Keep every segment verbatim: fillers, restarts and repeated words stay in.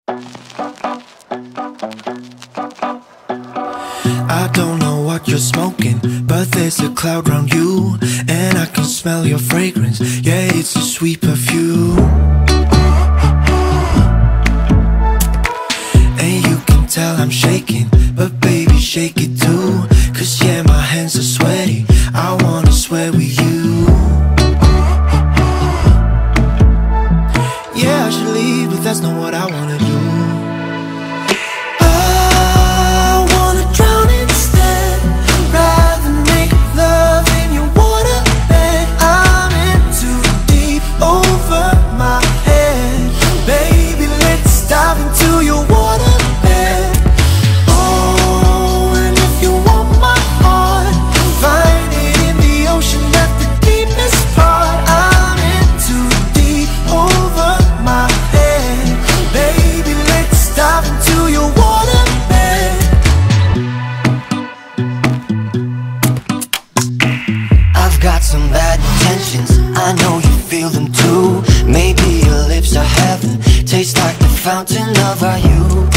I don't know what you're smoking, but there's a cloud around you, and I can smell your fragrance. Yeah, it's a sweet perfume. And you can tell I'm shaking, but baby shake it too. Cause yeah, my hands are sweaty, I wanna sweat with you. Yeah, I should leave, but that's not what I wanna do. Got some bad intentions, I know you feel them too. Maybe your lips are heaven, taste like the fountain of our youth.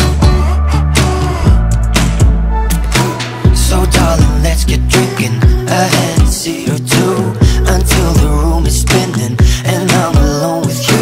So darling, let's get drinking, a Hennessy or two, until the room is spinning and I'm alone with you.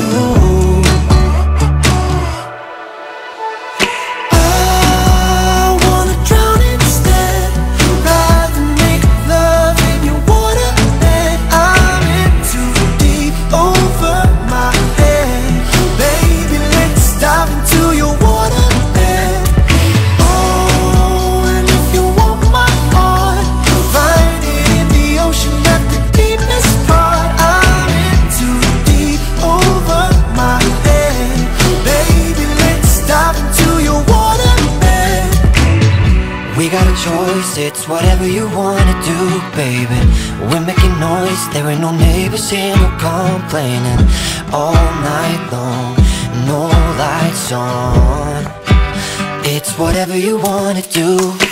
We got a choice, it's whatever you wanna do, baby. We're making noise, there ain't no neighbors here, no complaining. All night long, no lights on. It's whatever you wanna do.